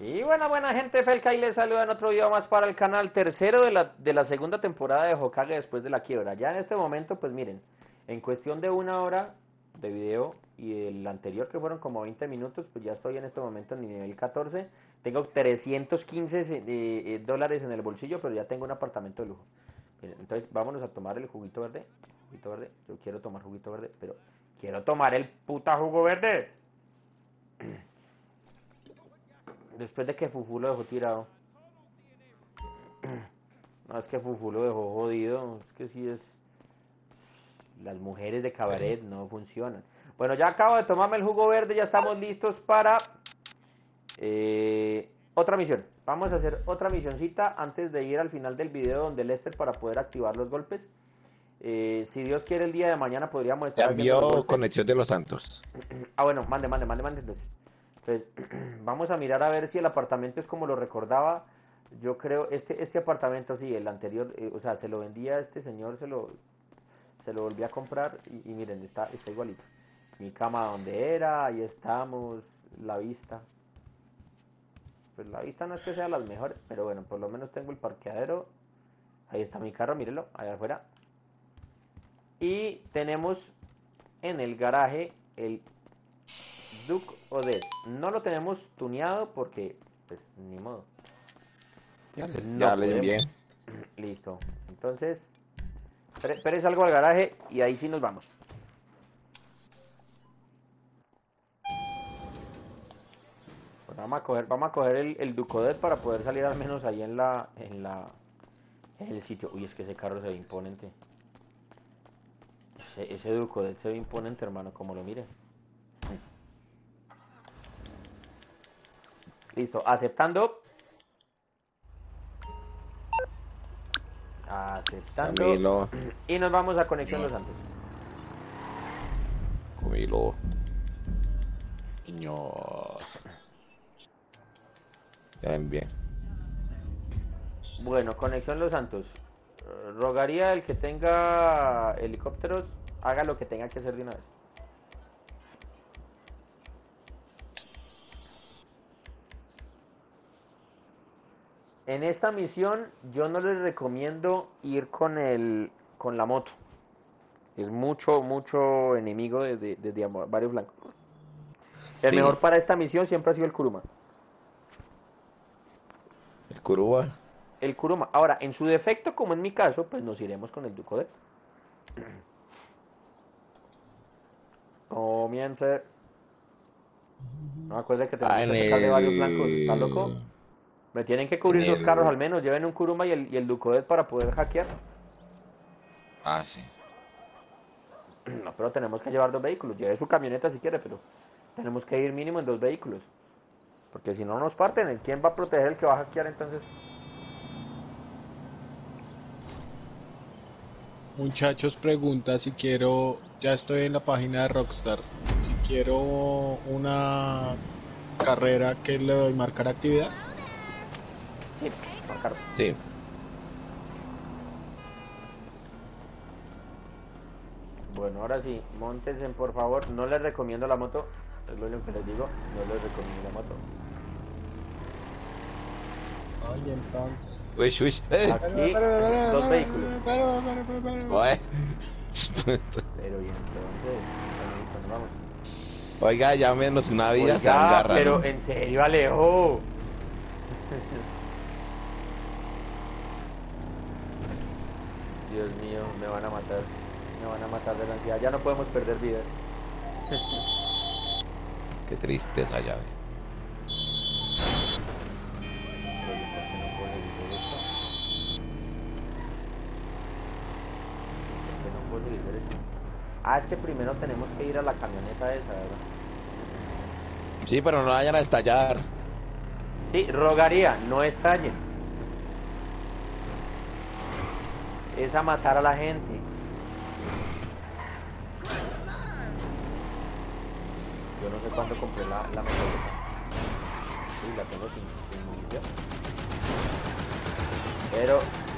Y buena gente, Felca, y les saluda en otro video más para el canal, tercero de la segunda temporada de Hokage después de la quiebra. Ya en este momento, pues miren, en cuestión de 1 hora de video y el anterior que fueron como 20 minutos, pues ya estoy en este momento en mi nivel 14. Tengo 315 dólares en el bolsillo, pero ya tengo un apartamento de lujo. Miren, entonces vámonos a tomar el juguito verde. Juguito verde, yo quiero tomar juguito verde, pero quiero tomar el puta jugo verde. Después de que Fufu lo dejó tirado. No, es que Fufu lo dejó jodido. Es que sí es... Las mujeres de cabaret no funcionan. Bueno, ya acabo de tomarme el jugo verde. Ya estamos listos para... otra misión. Vamos a hacer otra misioncita antes de ir al final del video donde Lester para poder activar los golpes. Si Dios quiere, el día de mañana podríamos estar... Ya envió conexión de los Santos. Ah, bueno, mande. Entonces, vamos a mirar a ver si el apartamento es como lo recordaba. Yo creo, este apartamento, sí, el anterior, o sea, se lo vendía a este señor, se lo volví a comprar y miren, está igualito. Mi cama donde era, ahí estamos, la vista. Pues la vista no es que sea las mejores, pero bueno, por lo menos tengo el parqueadero. Ahí está mi carro, mírenlo, allá afuera. Y tenemos en el garaje el Duke Odet. No lo tenemos tuneado porque, pues, ni modo. Ya le envié. Listo. Entonces, Pérez algo al garaje y ahí sí nos vamos. Pues vamos a coger el Duke Odet para poder salir al menos ahí en el sitio. Uy, es que ese carro se ve imponente. Ese Duke Odet se ve imponente, hermano, como lo mire. Listo, aceptando. Camilo. Y nos vamos a Conexión Los Santos. Camilo. Niños. Ya envié. Bueno, Conexión Los Santos. Rogaría el que tenga helicópteros, haga lo que tenga que hacer de una vez. En esta misión yo no les recomiendo ir con la moto. Es mucho enemigo de varios blancos. El mejor para esta misión siempre ha sido el Kuruma. ¿El Kuruma? El Kuruma. Ahora, en su defecto, como en mi caso, pues nos iremos con el Duke Odet. Comienza. No me acuerdo que tenemos que sacar de varios blancos. ¿Está loco? Me tienen que cubrir 2 carros al menos. Lleven un Kuruma y el Duke Odet para poder hackear. Ah, sí. No, pero tenemos que llevar 2 vehículos. Lleve su camioneta si quiere, pero tenemos que ir mínimo en 2 vehículos. Porque si no nos parten, ¿quién va a proteger el que va a hackear entonces? Muchachos, pregunta si quiero, ya estoy en la página de Rockstar, si quiero una carrera que le doy marcar actividad. Sí, marcar. Sí. Bueno, ahora sí, móntense por favor, no les recomiendo la moto, es lo único que les digo, no les recomiendo la moto. Ay, entonces. Uy. Aquí, 2 vehículos. Oye. Pero y entonces, vamos. Oiga, ya menos una vida Oiga, se agarra. pero en serio, Alejo. Dios mío, me van a matar de la ansiedad, ya no podemos perder vidas. Qué tristeza ya ve. Ah, es que primero tenemos que ir a la camioneta esa, ¿verdad? Sí, pero no vayan a estallar. Sí, rogaría, no estallen. Es a matar a la gente. Yo no sé cuándo compré la metralleta. Uy, la tengo sin munición. Pero...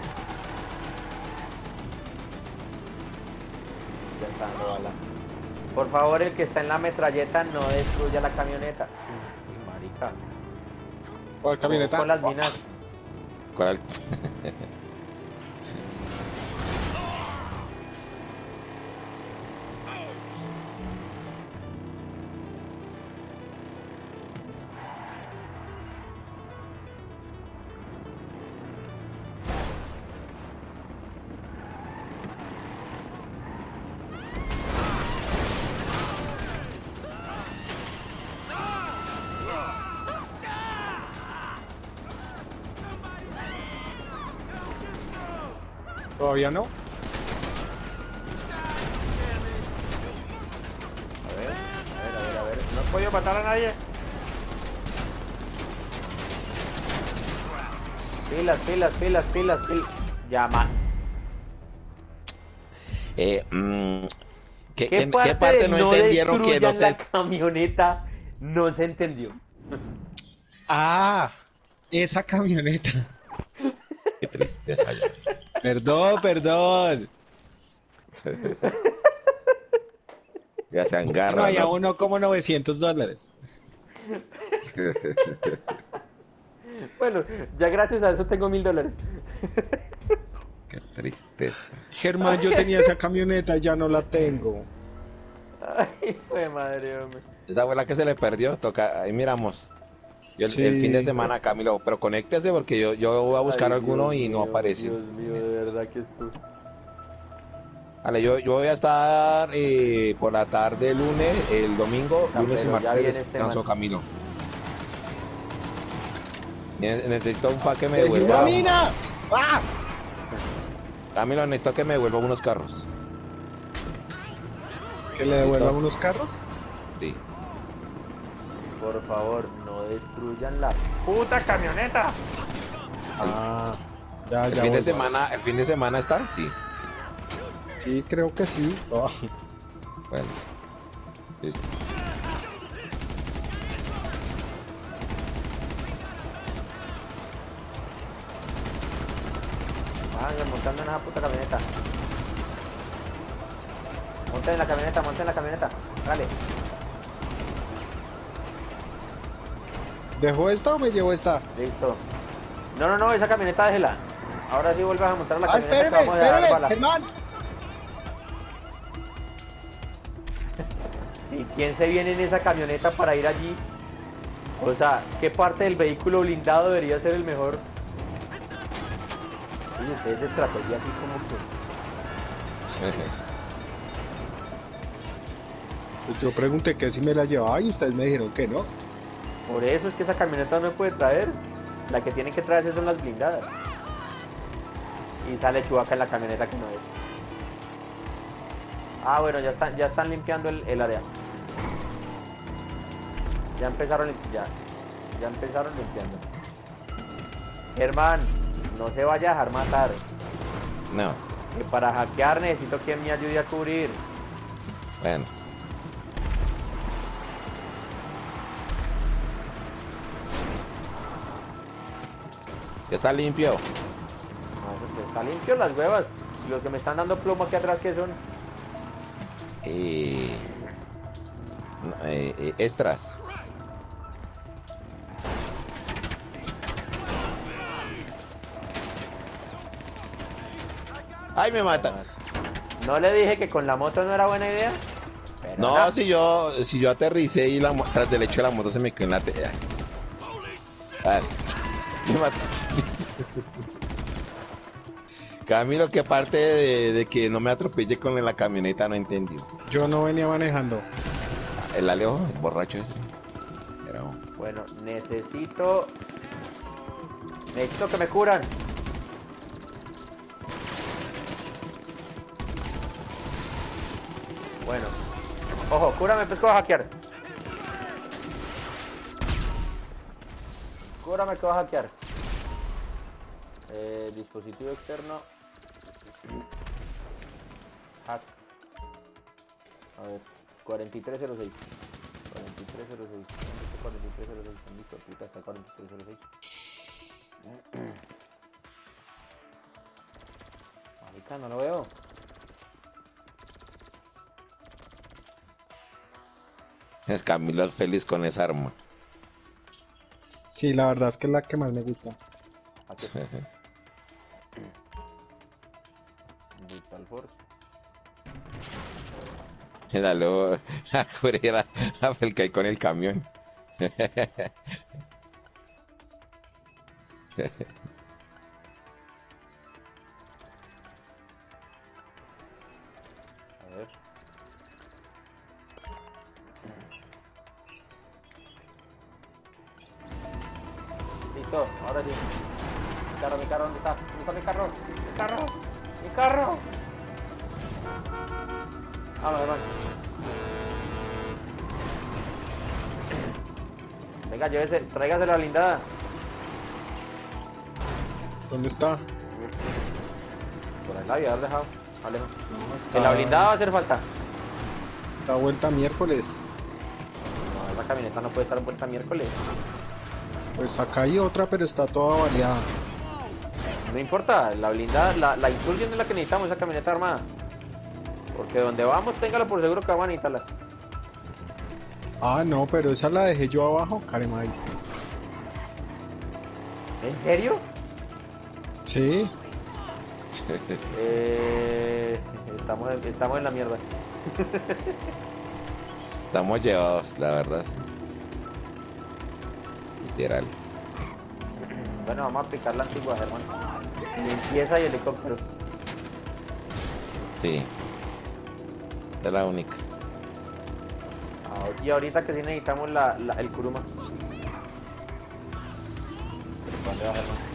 ya está dando bala. Por favor, el que está en la metralleta no destruya la camioneta. Uy, marica. ¿Cuál camioneta? Con las minas. ¿Cuál? ¿Todavía no? A ver. No he podido matar a nadie. Pilas. Llama. ¿Qué parte no entendieron que no la sé? camioneta no se entendió? Ah, esa camioneta. Qué tristeza ya. Perdón. Ya se No, agarra, hay a ¿no? uno como $900. Bueno, ya gracias a eso tengo $1000. Qué tristeza. Germán, yo tenía esa camioneta, ya no la tengo. Ay, fue madre, hombre. Esa fue la que se le perdió. Toca, ahí miramos. Yo Sí. el fin de semana, Camilo, pero conéctese porque yo voy a buscar Ay, alguno Dios y no mío, aparece. Dios mío, de verdad que esto. Vale, yo voy a estar por la tarde el lunes, el domingo, Ah, lunes y pero ya martes viene este descanso, man. Camilo. Necesito un pa' que me devuelva. ¡Mina! ¡Ah! Camilo, necesito que me devuelva unos carros. ¿Que le devuelvan ¿Listo? unos carros? Sí. Por favor, no destruyan la puta camioneta. Ah, ya, El ya. fin de semana está, sí. Sí, creo que sí. Oh. Bueno. Listo. Vayan montando en esa puta camioneta. Monten en la camioneta. Dale. ¿Dejó esta o me llevo esta? Listo. No, esa camioneta déjela. Ahora sí vuelvas a montar la Ah, camioneta que espéreme, vamos a dejar espéreme, bala. Germán. ¿Y quién se viene en esa camioneta para ir allí? O sea, ¿qué parte del vehículo blindado debería ser el mejor? Oye, ustedes de estrategia así como que... Pues yo pregunté que si me la llevaba y ustedes me dijeron que no. Por eso es que esa camioneta no me puede traer. La que tienen que traerse son las blindadas. Y sale Chewbacca en la camioneta que no es. Ah, bueno, ya están limpiando el área. Ya empezaron limpiando. Germán, no se vaya a dejar matar. No, Que para hackear necesito que me ayude a cubrir. bueno. Ya está limpio. No, eso está limpio las huevas. Y los que me están dando plomo aquí atrás, ¿qué son? Extras. Ay, me mata. ¿No le dije que con la moto no era buena idea? Pero No, si yo aterricé y tras del hecho de la moto se me quedó en la tela. Me mató. Camilo, ¿qué parte de que no me atropelle con la camioneta no entendí? Yo no venía manejando. El Alejo, el borracho ese. Bueno, necesito que me curan. Bueno. Ojo, cúrame, pues que voy a hackear. Cúrame que voy a hackear. Dispositivo externo. Hack. A ver, 4306. 4306. 4306. Listo, aplica hasta 4306. Marica, no lo veo. Es Camilo feliz con esa arma. Sí, la verdad es que es la que más me gusta. Aquí. Brutal Force. Dale a cubrir a Felcay con el camión. A ver. Listo, ahora sí. Mi carro, ¿dónde está? ¿Dónde está mi carro? ¡Mi carro! ¡Mi carro! Vamos, hermano. Venga, llévese, tráigase la blindada. ¿Dónde está? Por ahí la había dejado. Alejo. Está, En la blindada va a hacer falta. está vuelta miércoles. No, esa camioneta no puede estar vuelta miércoles. Pues acá hay otra, pero está toda variada. No importa, la blindada, la Insurgent es la que necesitamos, esa camioneta armada. Porque donde vamos, téngalo por seguro que van a necesitarla. Ah, no, pero esa la dejé yo abajo, Caremais. ¿En serio? Sí, Estamos en la mierda. Estamos llevados, la verdad, sí. Literal. Bueno, vamos a aplicar la antigua, hermano. Limpieza y helicóptero. Sí. Esta es la única. Y ahorita que sí necesitamos el Kuruma. ¿Dónde vas, hermano?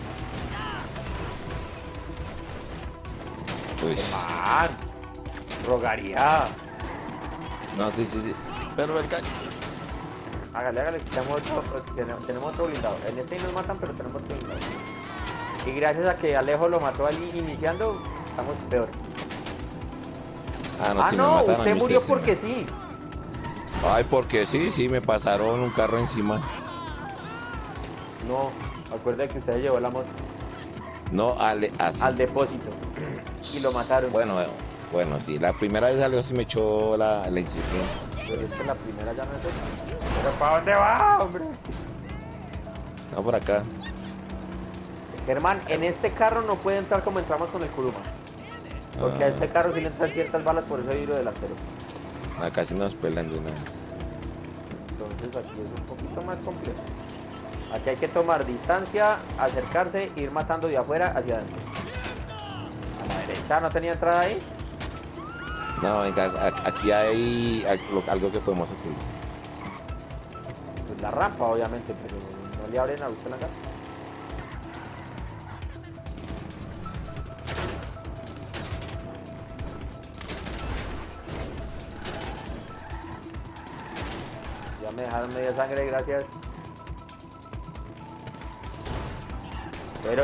Uy. Man, rogaría. No, sí. Pero Felcay. Hágale, tenemos otro blindado. En este nos matan, pero tenemos otro blindado. Y gracias a que Alejo lo mató allí iniciando, estamos peor. Ah, no, si me no, mataron a usted mí, murió usted sí porque sí. Ay, porque sí, me pasaron un carro encima. No, acuerda que usted llevó la moto No, así. al depósito y lo mataron. Bueno, sí, la primera vez salió sí me echó la insurgencia. Pero es que la primera ya no es esa. ¿Pero para dónde va, hombre? No, por acá. Germán, en este carro no puede entrar como entramos con el Kuruma. Porque a este carro sí le entran ciertas balas por ese vidrio delantero. Acá sí nos pelan de una vez. Entonces aquí es un poquito más complejo. Aquí hay que tomar distancia, acercarse, ir matando de afuera hacia adentro. A la derecha no tenía entrada ahí. No, venga, aquí hay algo que podemos utilizar. Pues la rampa, obviamente, pero no le abren a usted la casa. Ya me dejaron media sangre, gracias. Pero...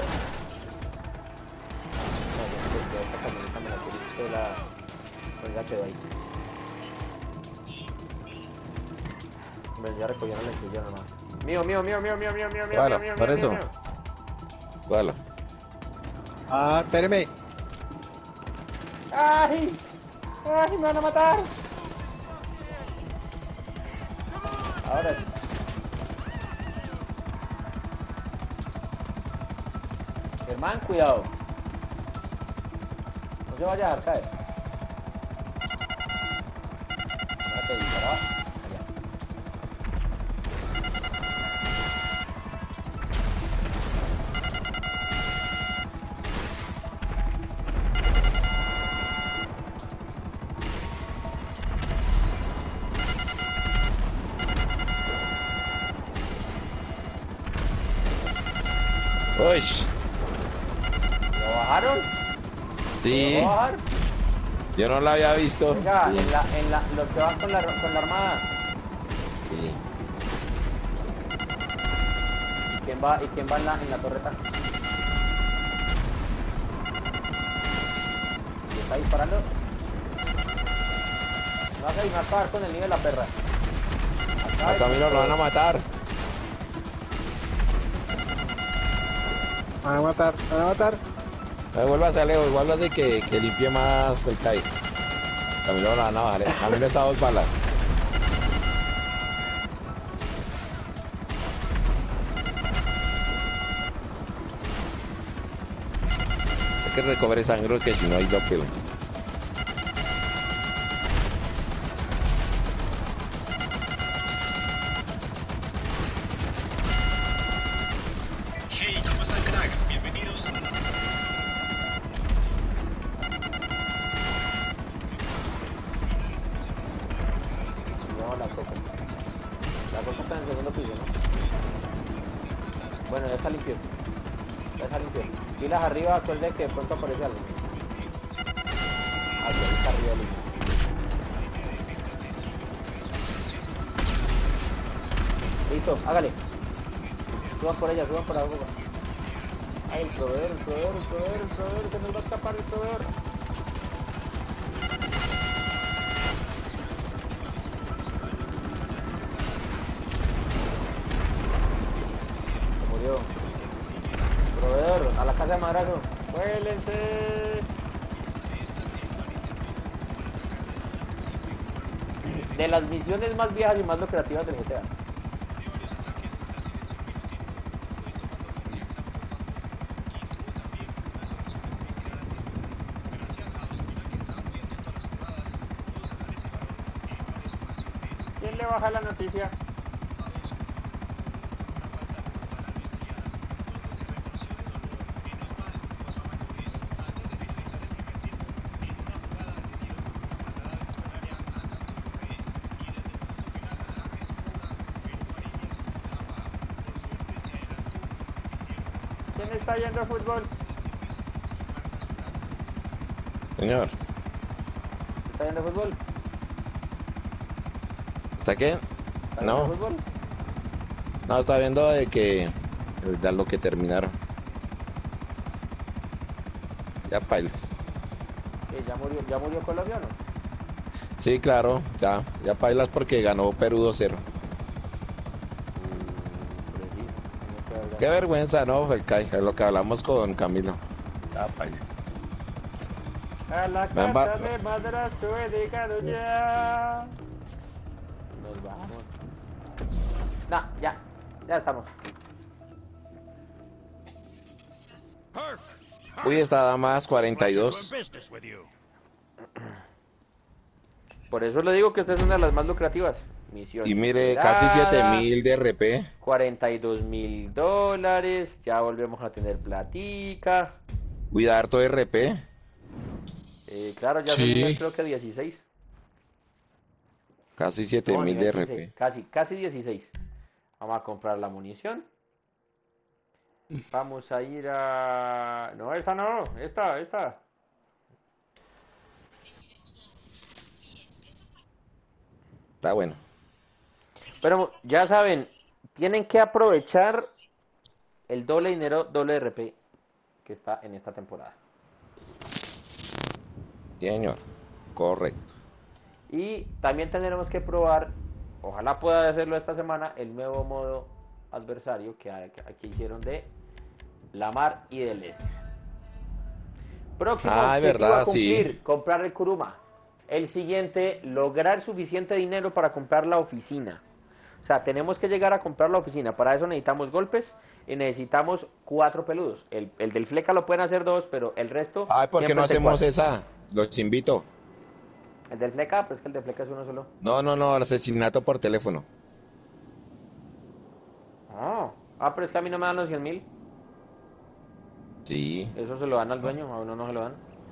No, yo esta camioneta me la quiero la... Pues ya quedó ahí. Bueno, ya recogieron la encilla nomás. Mío. Bueno, mío, por eso. mío. Bueno, Ah, espéreme. ¡Ay! ¡Ay, me van a matar! Ahora sí. Germán, cuidado. No se vaya a dejar caer. Espérate, dispara. Allá. uy, ¿Lo bajaron? sí, ¿Lo bajar? yo no la había visto. Venga, Sí, los que van con la armada. sí. ¿Y quién va en la torreta? ¿Y está disparando? No vas a disparar con el niño de la perra. Acá A Camilo lo van a matar. Van a matar, van a matar. Vuelvas a Leo, igual de que limpie más Felcay. Camilo lo van a bajar. Camilo está a 2 balas. que recobre sangre, que si no hay lo pelan. Hey, ¿qué pasa, cracks? Bienvenidos. No, la coca. La coca está en el segundo piso, ¿no? Bueno, ya está limpio. Ya está limpio. Pilas arriba, acuérdense que de pronto aparece algo. Aquí, ahí está arriba limpio. Listo, hágale. Suban por ella, suban por la boca. Ay, el proveedor, se nos va a escapar el proveedor. Se murió. Proveedor, a la casa de madrazo. ¡Cuélense! De las misiones más viejas y más lucrativas del GTA. ¿Quién le baja la noticia? ¿Quién está yendo a fútbol? Señor, ¿Está yendo a fútbol? ¿está qué? ¿Está No. yendo a fútbol? No, está viendo de que ya lo que terminaron. Ya pailas. ¿Que ya murió Colombia o no? Sí, claro, ya pailas porque ganó Perú 2-0. Qué vergüenza, ¿no? Felcay? Es lo que hablamos con Camilo. Ya pailas. A la Me embar- casa de madrazo he llegado ya. Nos vamos. No, ya estamos. Uy, esta dama es 42. Por eso le digo que esta es una de las más lucrativas. Misión. Y mire, casi 7.000 de RP. $42.000. Ya volvemos a tener platica. Cuida harto de RP. Claro, ya Sí. son creo que 16. Casi No, 7.000 de nivel 16, RP. casi 16. Vamos a comprar la munición. Vamos a ir a... No, esa no, esta. Está bueno. Pero ya saben, tienen que aprovechar el doble dinero, doble RP que está en esta temporada. Sí, señor. Correcto. Y también tendremos que probar, ojalá pueda hacerlo esta semana, el nuevo modo adversario que aquí hicieron de la mar y del este. Próximo Ah, es objetivo verdad, a cumplir, sí. comprar el Kuruma. El siguiente, lograr suficiente dinero para comprar la oficina. O sea, tenemos que llegar a comprar la oficina. Para eso necesitamos golpes y necesitamos 4 peludos. El del fleca lo pueden hacer 2, pero el resto... Ay, ¿por qué siempre no es de hacemos 4. esa? Los invito. El del fleca, pues que el del fleca es uno solo. No, asesinato por teléfono. Pero es que a mí no me dan los 100.000. Sí. Eso se lo dan al dueño, a uno no se lo dan.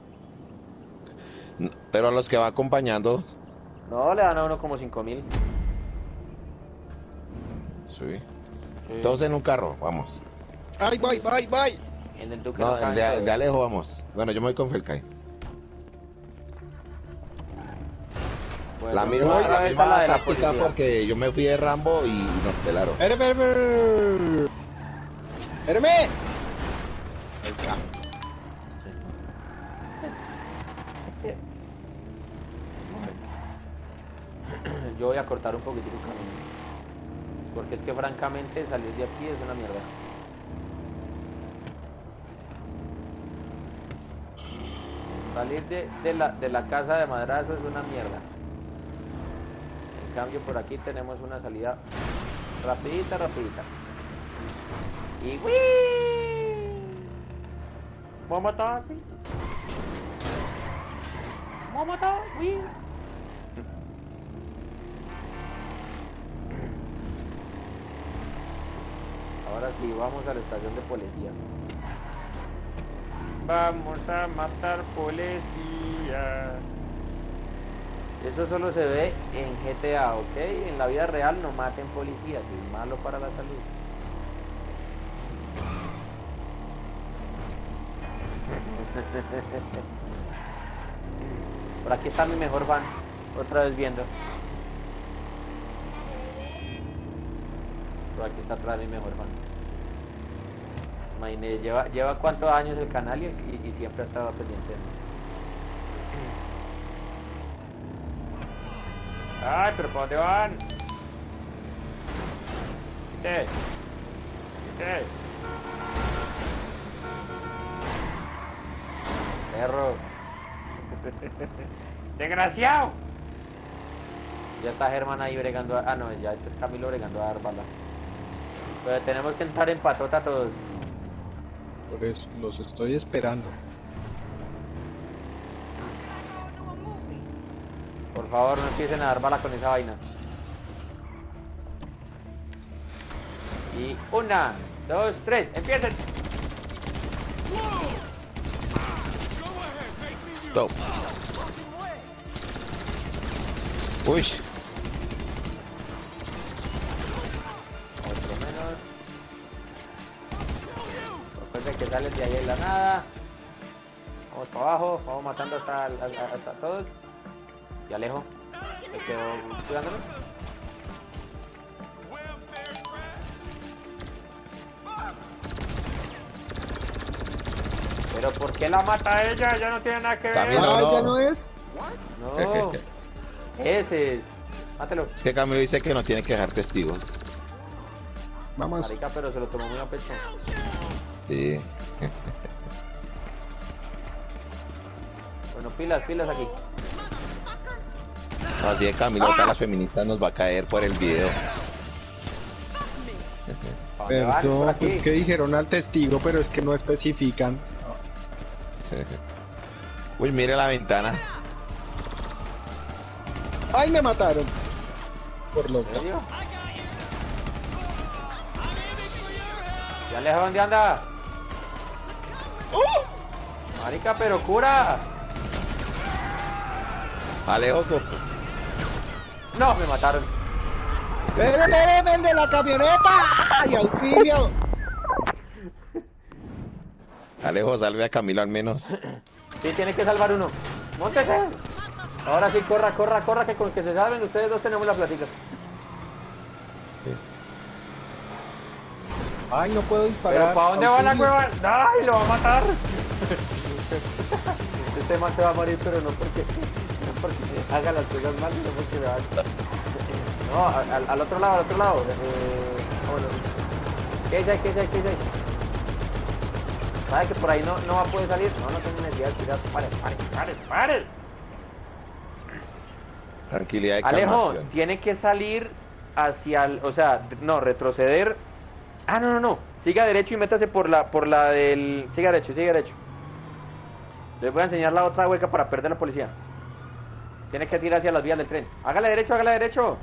Pero a los que va acompañando. No, le dan a uno como 5.000. Sí. Todos en un carro, vamos. ¡Ay, bye! En el Duque No, caben de todos. Alejo vamos. Bueno, yo me voy con Felcay. Bueno, La voy misma, a la ver la misma de la táctica policía. porque yo me fui de Rambo y nos pelaron. ¡Espérame! Yo voy a cortar un poquitico el camino. Porque es que francamente salir de aquí es una mierda. Salir de la casa de madrazo es una mierda. En cambio por aquí tenemos una salida rapidita. Y ¡wii! Vamos a matar. ¡Vamos a matar! ¡Uy! Ahora sí, vamos a la estación de policía. Vamos a matar policía. Eso solo se ve en GTA, ¿ok? En la vida real no maten policías, es malo para la salud. Por aquí está mi mejor fan, otra vez viendo. Por aquí está atrás mi mejor fan. Imagínate, lleva cuántos años el canal y siempre ha estado pendiente. Ay, pero ¿para dónde van? ¿Qué? ¿Qué? Perro. ¡Desgraciado! Ya está Germán ahí bregando a... Ah, no, ya este es Camilo bregando a dar bala. Pero tenemos que entrar en patota todos. Por eso, los estoy esperando. Por favor, no empiecen a dar bala con esa vaina. Y 1, 2, 3, empiecen. Top. Uy. Otro menos. Recuerden que salen de ahí en la nada. Vamos para abajo, vamos matando hasta todos. Y Alejo, me quedo cuidándolo. Pero ¿por qué la mata ella? Ya no tiene nada que ver. Camilo, ¿Ya no. no es? No. Ese es. Mátelo. Es que Camilo dice que no tiene que dejar testigos. Vamos. Marica, pero se lo tomó muy a pecho. Sí. Bueno, pilas aquí. Así de Camilo, acá las feministas nos va a caer por el video. ¿Para dónde van? Por Perdón, aquí. pues que dijeron al testigo, pero es que no especifican. Sí. Uy, mire la ventana. ¡Ay, me mataron! Por ¿En loco. serio? ¿Ya Alejo dónde anda? Marica, pero cura. Alejo, No, me mataron. ¡Espéreme, el de la camioneta! ¡Ay, auxilio! Alejo, salve a Camilo al menos. Sí, tiene que salvar uno. ¡Móntese! Ahora sí, corra, que con que se salven ustedes dos tenemos la platica. ¡Ay, no puedo disparar! ¿Pero para dónde va la auxilio. cueva? ¡Ay, lo va a matar! Este man se va a morir, pero no porque haga las cosas mal, sino porque me va a... No, al otro lado, Bueno. ¿Qué es ahí? ¿Sabe que por ahí no va a poder salir? No tengo necesidad de tirar. ¡Pare! Tranquilidad y Alejo, calmación. tiene que salir hacia el... O sea, no, retroceder. Ah, no. Siga derecho y métase por la del... Siga derecho. Les voy a enseñar la otra hueca para perder la policía. Tiene que tirar hacia las vías del tren. Hágale derecho.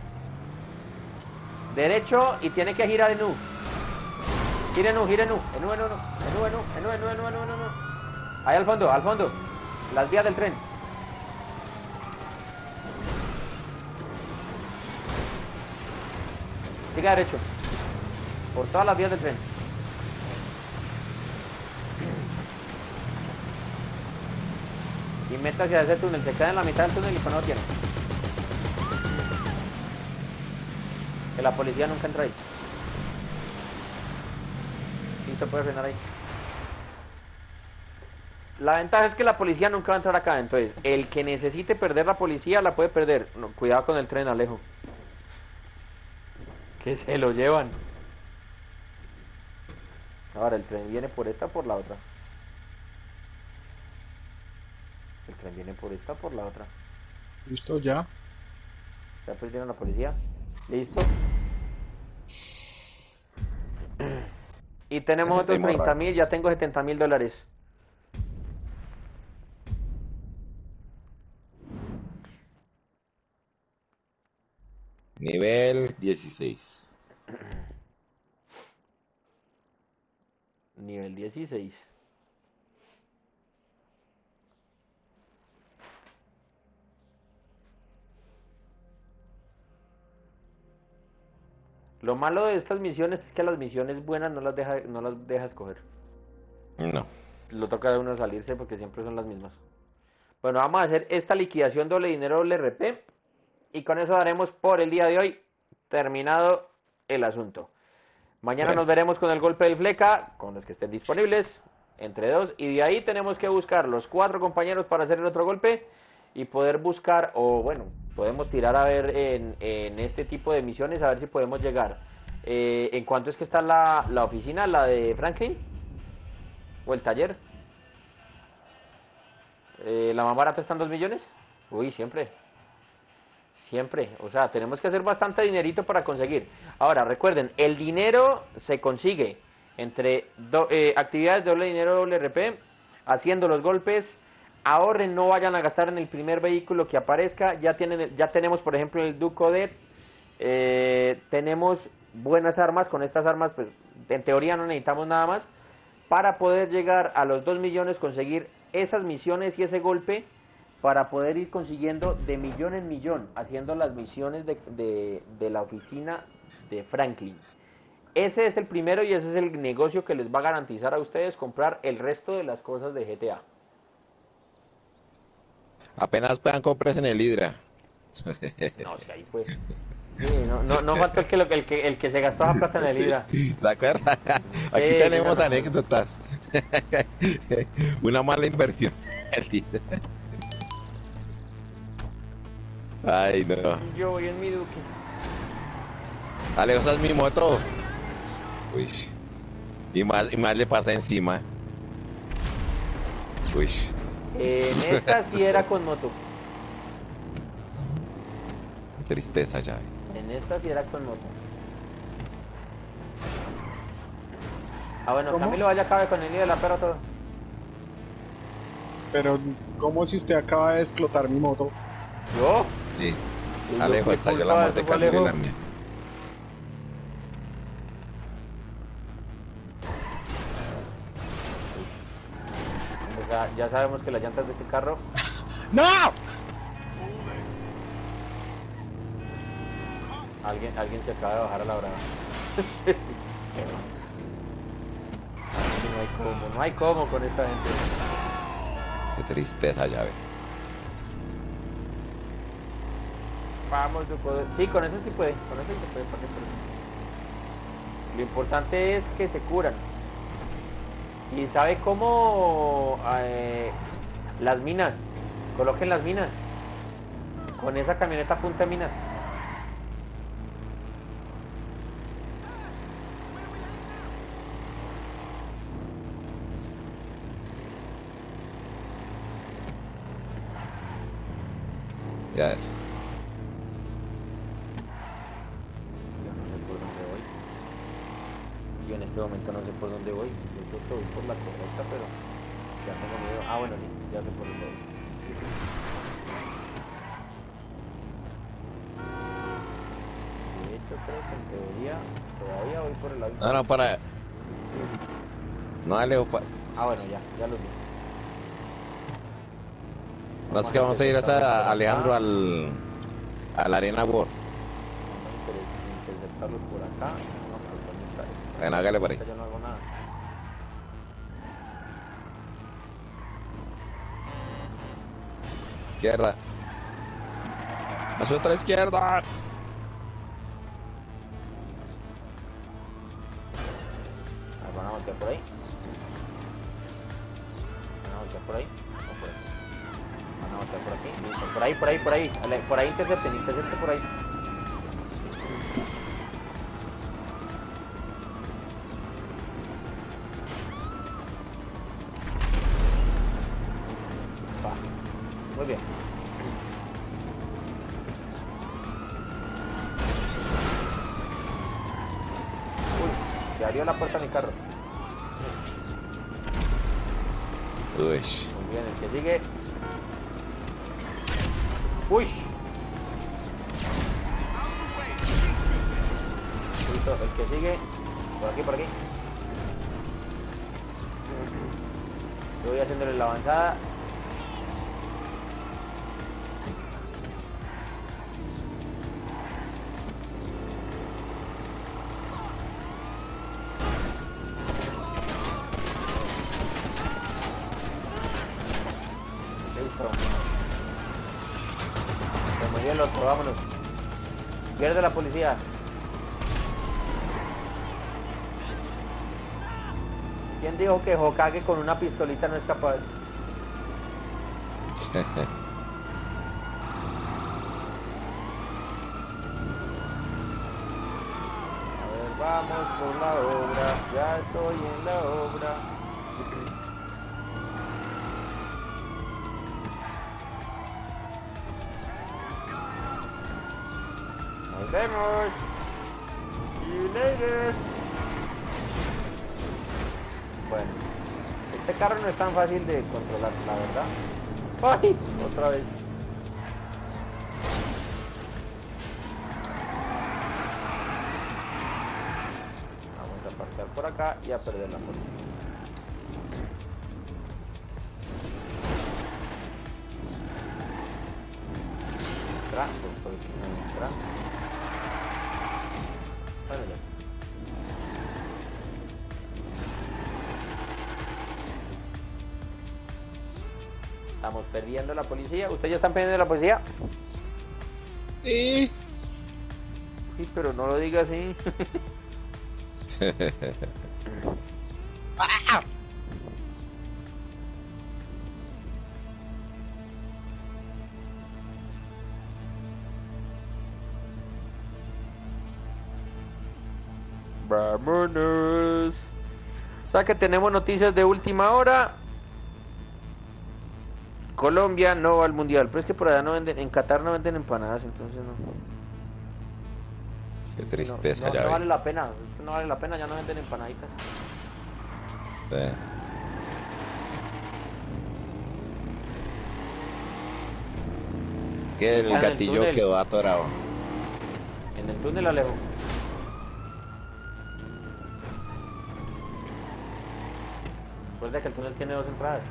Derecho y tiene que girar en U. Gire en U. En U. Ahí al fondo. Las vías del tren. Siga derecho. Por todas las vías del tren. Y métase a ese túnel. Se queda en la mitad del túnel y pues no lo tiene. Que la policía nunca entra ahí. Y se puede frenar ahí. La ventaja es que la policía nunca va a entrar acá. Entonces, el que necesite perder la policía la puede perder. No, cuidado con el tren, Alejo. Que se lo llevan. Ahora, ¿el tren viene por esta o por la otra? El tren viene por esta o por la otra. ¿Listo ya? ¿Ya perdieron la policía? ¿Listo? Y tenemos Ese otros tema 30.000, ya tengo $70.000. Nivel 16. Nivel 16. Lo malo de estas misiones es que las misiones buenas no las deja escoger. No. Lo toca a uno salirse porque siempre son las mismas. Bueno, vamos a hacer esta liquidación doble dinero doble RP. Y con eso daremos por el día de hoy terminado el asunto. Mañana nos veremos con el golpe del fleca, con los que estén disponibles, entre dos. Y de ahí tenemos que buscar los 4 compañeros para hacer el otro golpe. Y poder buscar, o bueno, podemos tirar a ver en este tipo de misiones, a ver si podemos llegar. ¿En cuánto es que está la oficina, la de Franklin? ¿O el taller? ¿La más barata está en 2 millones? Uy, siempre. Siempre. O sea, tenemos que hacer bastante dinerito para conseguir. Ahora, recuerden, el dinero se consigue entre actividades de doble dinero, doble RP, haciendo los golpes. Ahorren, no vayan a gastar en el primer vehículo que aparezca. Ya tenemos, por ejemplo, el Duke Odet. Tenemos buenas armas. Con estas armas, pues, en teoría no necesitamos nada más. Para poder llegar a los 2 millones, conseguir esas misiones y ese golpe. Para poder ir consiguiendo de millón en millón, haciendo las misiones de la oficina de Franklin. Ese es el primero y ese es el negocio que les va a garantizar a ustedes comprar el resto de las cosas de GTA. Apenas puedan compras en el Hydra. No, es que ahí pues. Sí, no faltó el que se gastó la plata en el Hydra. Sí, ¿se acuerda? Aquí tenemos anécdotas. Una mala inversión. Ay, no. Yo voy en mi Duque. Dale, esa es mi moto. Uy. Y más le pasa encima. Uy. En esta sí era con moto. Tristeza ya. En esta sí era con moto. Ah, bueno, ¿Cómo? Camilo vaya acabe con el lío de la perra todo. Pero, ¿cómo si usted acaba de explotar mi moto? ¿Yo? Sí. ¿Y yo Alejo, qué estalló culpa la de muerte eso, Camilo y Alejo? la mía. O sea, ya sabemos que las llantas de este carro. ¡No! Alguien se acaba de bajar a la brava. No hay cómo con esta gente. Qué tristeza ya ve. Vamos, sí, con eso sí puede. Con eso sí se puede. ¿Para qué? Lo importante es que se curan. ¿Y sabe cómo? Las minas. Coloquen las minas. Con esa camioneta punta de minas. Ya ves. Yo no sé por dónde voy. Yo en este momento no sé por dónde voy. Yo creo que voy por la correcta, pero ya tengo miedo. Ah, bueno, sí, ya sé por dónde voy. De hecho, creo que en teoría todavía voy por el lado. No, para. No, Alejo, Ah, bueno, ya lo vi. no es que vamos a ir a Alejandro a la Arena World. Vamos a interceptarlos por acá. No, pero ¿dónde está esto? Ven, hágale por ahí. Yo no hago nada. Izquierda. Hacia otra izquierda. Van a voltear por ahí. Van a voltear por ahí. No, por ahí. Van a voltear por aquí. Listo. Por ahí. Por ahí intercepten por ahí. Va. Muy bien. Uy, se abrió la puerta a mi carro. Uy. Muy bien, el que sigue. Uy. Listo, el que sigue. Por aquí, por aquí. Yo voy haciéndole la avanzada. Listo. Se murió el otro, vámonos. Pierde la policía. ¿Quién dijo que Hokage con una pistolita no es capaz? A ver, vamos por la obra. Ya estoy en la obra. Nos vemos. See you later. Bueno, este carro no es tan fácil de controlar, la verdad. ¡Ay! Otra vez. Vamos a aparcar por acá y a perder la foto. Entra. Vale. Estamos perdiendo la policía. ¿Ustedes ya están perdiendo la policía? Sí. Sí, pero no lo diga así. ¡Ah! Vámonos. O sea que tenemos noticias de última hora. Colombia no va al mundial, pero es que por allá no venden, en Qatar no venden empanadas, entonces no. Qué tristeza, no, ya no vi. vale la pena, no vale la pena, ya no venden empanaditas. Sí. Es que el En el gatillo túnel. quedó atorado. En el túnel, Alejo. Recuerda que el túnel tiene 2 entradas.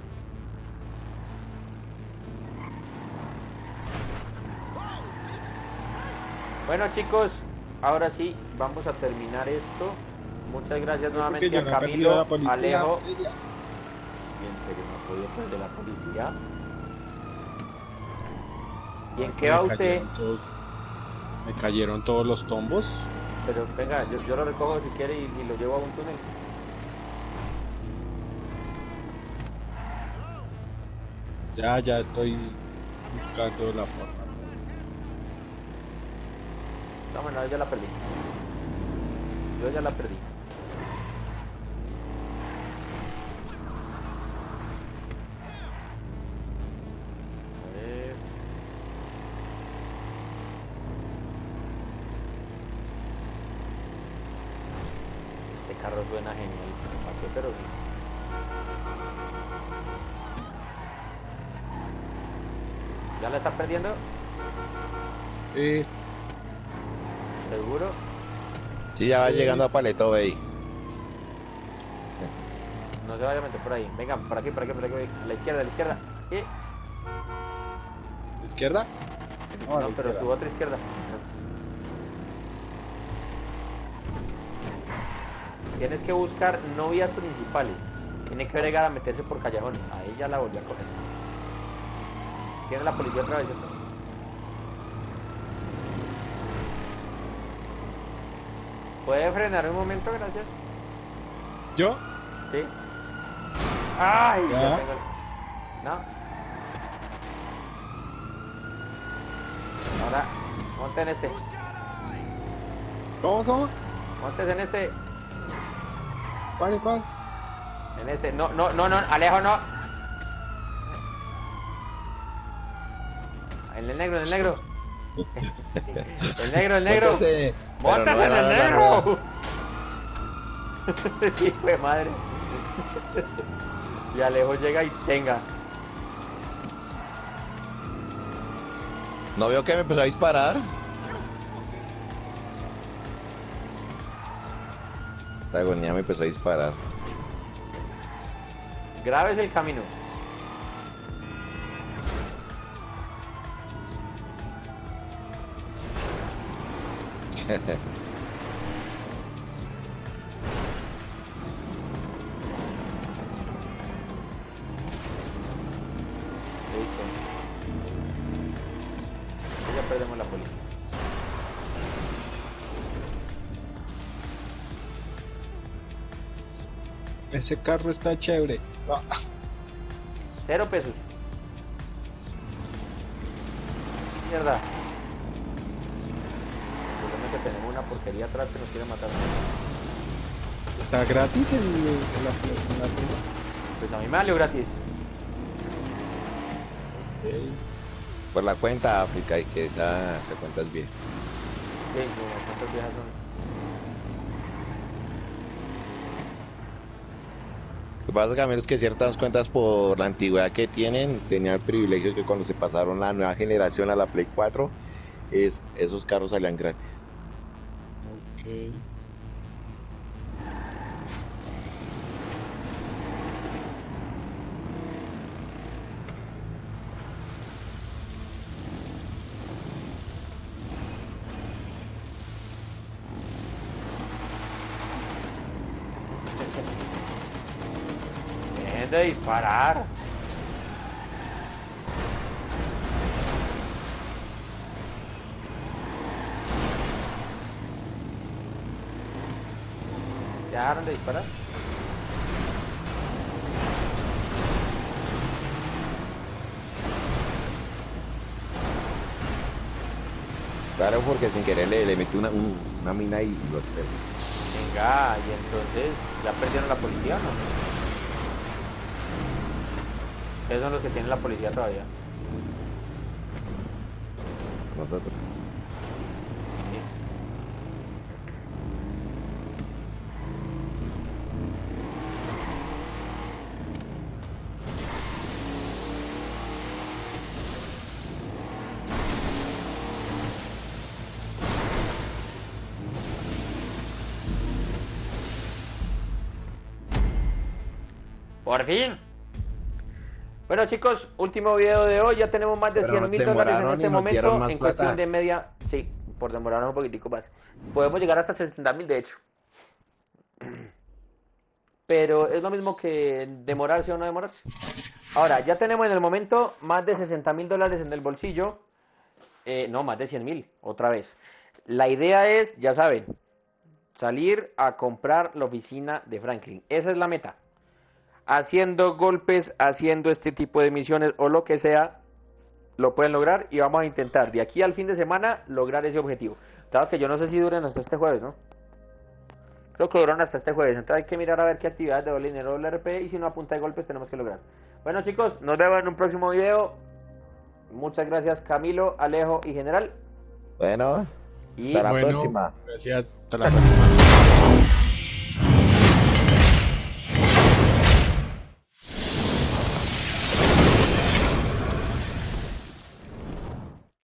Bueno, chicos, ahora sí, vamos a terminar esto. Muchas gracias nuevamente Yo a no he perdido Camilo, la policía, Alejo. en serio. Y en serio, no ha podido perder la policía. ¿Y en qué va usted? Me cayeron todos los tombos. Pero venga, yo lo recojo si quiere y lo llevo a un túnel. Ya estoy buscando la forma. No, bueno, yo ya la perdí. Yo ya la perdí. A ver. Este carro suena genial. ¿Para qué? Pero sí. ¿Ya la estás perdiendo? ¿Seguro? Sí, ya va llegando a Paleto Bay. No se vaya a meter por ahí. Vengan, por aquí, por aquí, por aquí. A la izquierda, a la izquierda. ¿Qué? ¿Izquierda? No, a la pero izquierda. tu otra izquierda. Tienes que buscar no vías principales. Tiene que llegar a meterse por callejones. Ahí ya la volví a coger. Tiene la policía otra vez, ¿cierto? ¿Puede frenar un momento, gracias? ¿Yo? Sí. ¡Ay! ¿Ya? Ya tengo ¿No? Ahora, monte en este. ¿Cómo? Montes en este. ¿Cuál? En este. No, Alejo, no. En el negro, en el negro. El negro. Móntese, pero ¡Móntese no en el era la negro! Hijo de madre. Y Alejo llega y tenga. ¿No vio que me empezó a disparar? Esta agonía me empezó a disparar. Grave es el camino. Listo. Ya perdemos la policía. Ese carro está chévere. Ah, 0 pesos. Mierda. El problema es que tenemos una porquería atrás que nos quiere matar. ¿está gratis en la tienda? Pues a mí me salió gratis. Ok. Por la cuenta África y que esa cuenta es bien. Sí, como cuántas viejas son. Lo que pasa, Camilo, es que ciertas cuentas por la antigüedad que tienen, tenían el privilegio que cuando se pasaron la nueva generación a la Play 4, esos carros salían gratis. Ok. Dejen de disparar. ¿Ya dejaron de disparar? Claro, porque sin querer le metí una mina y los perdí. Venga, y entonces, ¿ya perdieron la policía o no? Esos son los que tienen la policía todavía. Nosotros. Sí. Por fin. Bueno chicos, último video de hoy, ya tenemos más de Pero $100.000 en demoraron este y nos dieron momento, más en cuestión plata. de media, sí, por demorar un poquitico más. Podemos llegar hasta 60.000 de hecho. Pero es lo mismo que demorarse o no demorarse. Ahora, ya tenemos en el momento más de $60.000 en el bolsillo. No, más de 100.000, otra vez. La idea es, ya saben, salir a comprar la oficina de Franklin. Esa es la meta. Haciendo golpes, haciendo este tipo de misiones o lo que sea, lo pueden lograr y vamos a intentar de aquí al fin de semana lograr ese objetivo. Claro que yo no sé si duren hasta este jueves, ¿no? Creo que duran hasta este jueves, entonces hay que mirar a ver qué actividades de doble dinero doble RP y si no a punta de golpes tenemos que lograr. Bueno chicos, nos vemos en un próximo video. Muchas gracias Camilo, Alejo y General. Bueno, Y hasta la Bueno, próxima. gracias. Hasta la próxima.